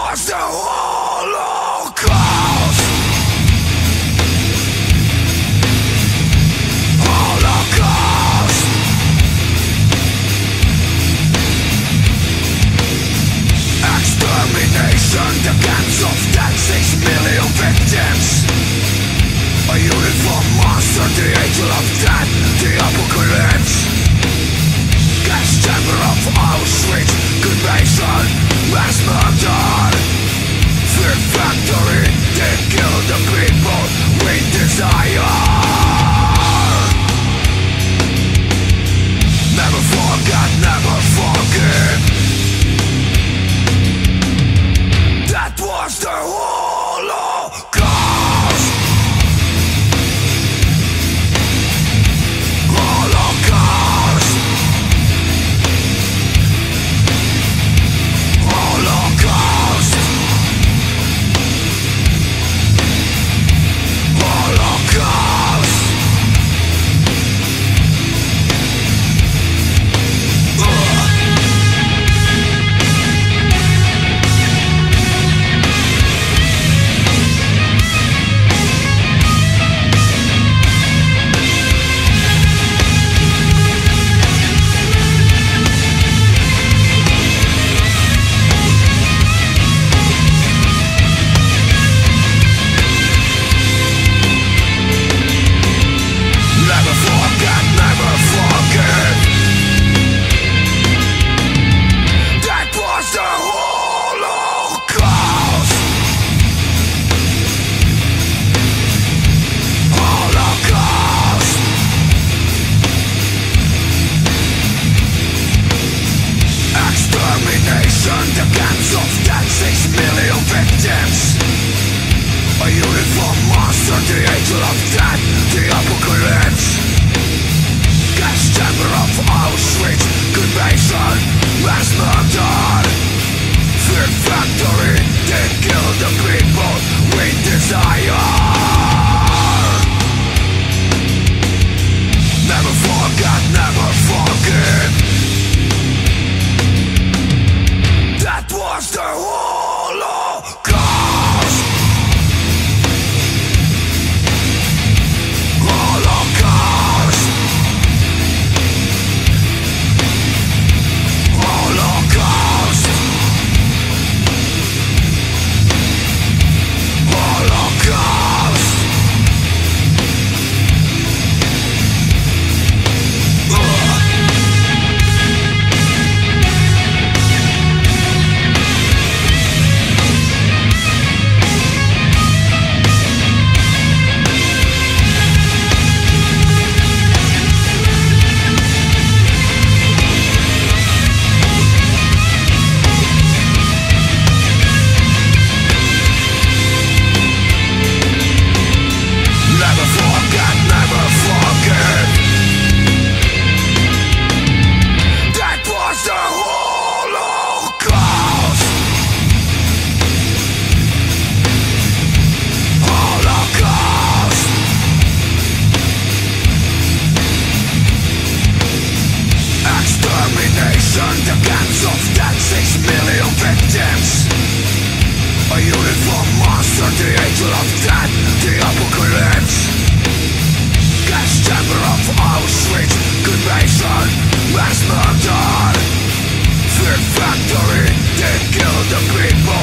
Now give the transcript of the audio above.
was the Holocaust. Holocaust. Extermination, the camps of death, 6 million victims. A uniform monster, the angel of death, the apocalypse. Gas chamber of Auschwitz, cremation, mass murder. Fear factory, they kill the people we desire. Never forget, never forgive. That was the Holocaust. Holocaust. Holocaust. Holocaust. Never forget, never forgive. That was the Holocaust. Holocaust. Extermination, the camps of death, 6 million victims. A uniform monster, the angel of death, the apocalypse. Gas chamber of Auschwitz, cremation, mass murder. Fear factory, they kill the people we desire. Never forget, never forgive. That was the Holocaust. Holocaust. Holocaust. Holocaust. Never forget, never forgive. That was the Holocaust. Holocaust. Extermination, the camps of death, 6 million victims. A uniform monster, the angel of death, the apocalypse. Gas chamber of Auschwitz, cremation, mass murder. Fear factory, they kill the people